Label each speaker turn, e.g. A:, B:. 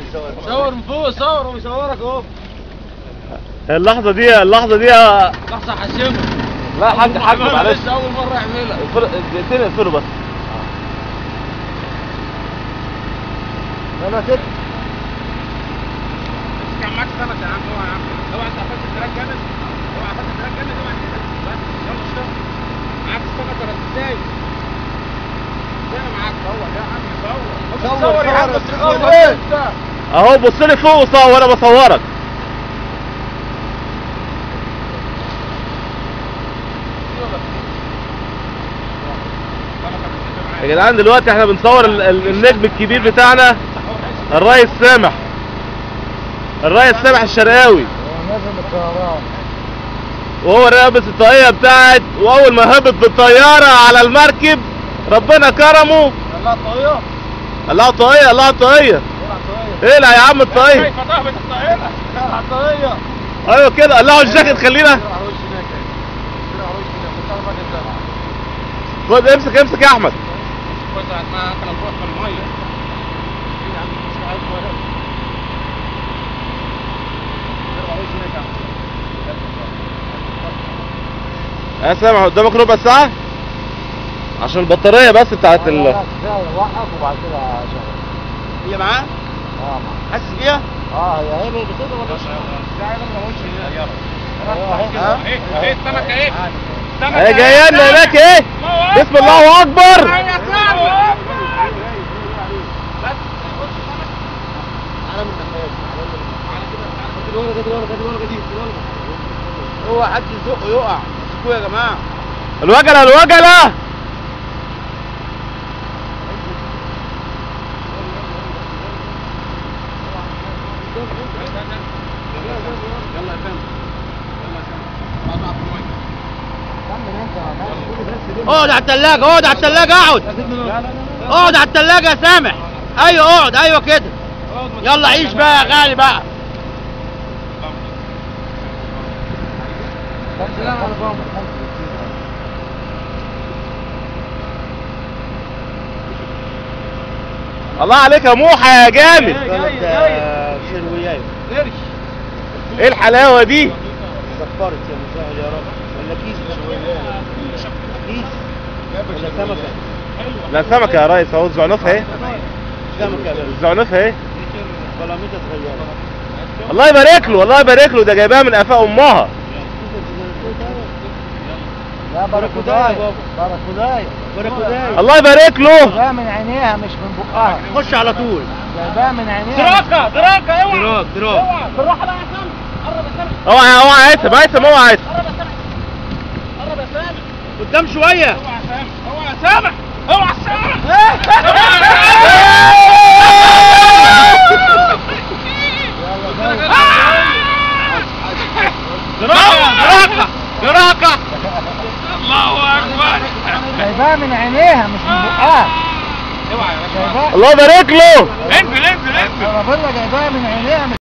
A: صور من فوق، صور وبيصورك اهو.
B: اللحظة دي
A: لحظة حاسمة.
B: لا حاج معلش،
A: لسه أول مرة يعملها.
B: دقيقتين اقفله بس.
A: يلا كده.
C: كان معاك سمك يا عم. اوعى يا عم، اوعى انت قفلت التراك جامد، اوعى قفلت التراك جامد، اوعى بس يلا اشتغل. معاك السمك ولا ازاي؟ ازاي معاك؟ صور يا عم، صور يا عم، بس
B: اهو بص لي فوق وصور وانا بصورك. يا جدعان دلوقتي احنا بنصور النجم الكبير بتاعنا الريس سامح، الريس سامح الشرقاوي، وهو لابس الطاقية بتاعت، واول ما هبط بالطيارة على المركب ربنا كرمه.
A: طلع الطاقية.
B: قلعوا طاقية، قلعوا طاقية. اقلع يا عم الطاقية.
C: كيف ضربت الطائرة؟
A: طلع الطاقية.
B: ايوه كده، قلعوا الجاكيت. خلينا خد، امسك يا احمد.
C: وسعت معاها كان تروح في المية.
B: يا سامح قدامك ربع ساعة عشان البطارية بس بتاعت
A: وقف وبعد كده شغل.
C: هي معاه؟
A: اه
C: حاسس بيها؟
A: هي بتقدر ولا مش؟
C: ايه السمكة ايه؟
B: هي جاية لنا هناك ايه؟ بسم الله اكبر.
C: هو حد يزقه يقع. امسكوه يا جماعه.
B: الوجلة
A: اقعد على الثلاجة، اقعد على الثلاجة، اقعد على الثلاجة يا سامح. ايوه اقعد، ايوه كده. يلا عيش بقى يا غالي بقى.
B: الله عليك يا موحى يا جامد. ايه الحلاوة دي؟
A: صفرت يا مسهل يا رب. ولا كيس كيس ولا سمكة؟
B: لا سمكة يا ريس اهو. الزعنفة اهي،
A: سمكة.
B: الزعنفة اهي.
A: بلاميطة صغيرة.
B: الله يبارك له، الله يبارك له. ده جايباها من قفا امها.
A: لا باراكوداي باراكوداي باراكوداي.
B: الله يبارك له.
A: جايباها من عينيها مش من بقها. خش على طول. جايباها من عينيها.
C: دراكة اوعى.
A: دراك.
C: بالراحة بقى يا سامح. قرب يا سامح.
B: اوعى هيثم اوعى هيثم.
C: قرب يا سامح. قرب يا سامح.
A: قدام شوية.
C: اوعى يا سامح. اوعى يا سامح.
B: دراكة.
C: الله اكبر.
A: جايباها من عينيها مش من بقها.
C: اوعى يا باشا.
B: الله يبارك له.
C: انزل.
A: ربنا جايباها من عينيها.